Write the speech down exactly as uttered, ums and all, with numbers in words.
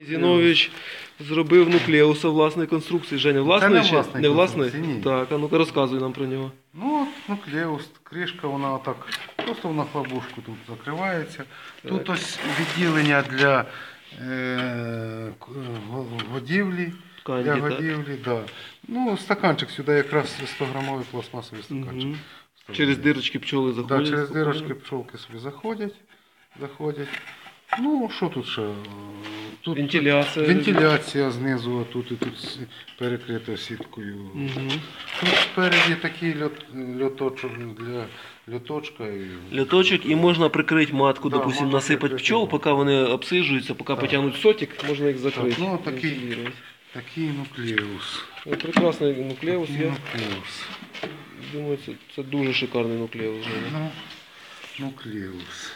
Зінович зробив нуклеуса власної конструкції. Женя, власний не ще? власної Не власний? конструкції, ні. Так, а ну-ка розказуй нам про нього. Ну, от нуклеус, кришка, вона отак, просто вона хлопушку тут закривається. Тут ось відділення для е, к- годівлі. Канді, Для так? годівлі, да. Ну, стаканчик сюди якраз сто грамовий пластмасовий стаканчик. Мгм. Вставляємо. Через дирочки пчоли Да, заходять. через спокійно. дирочки пчолки собі заходять. заходять. Ну, що тут ще? Тут Вентиляція. вентиляція знизу, а тут і тут с- перекрита сіткою. Мгм. Тут спереді такий льот, льоточок для льоточка. І... Льоточок, і можна прикрити матку, Да, допустим, можна насипати прикрити пчол, матку. поки вони обсиджуються, поки Так. потягнуть сотик, можна їх закрити. Так, ну, такий- вентилювати. Такий нуклеус. Ну, прекрасний нуклеус. Такий Я нуклеус. думаю, це, це дуже шикарний нуклеус. Женя. Ну, нуклеус.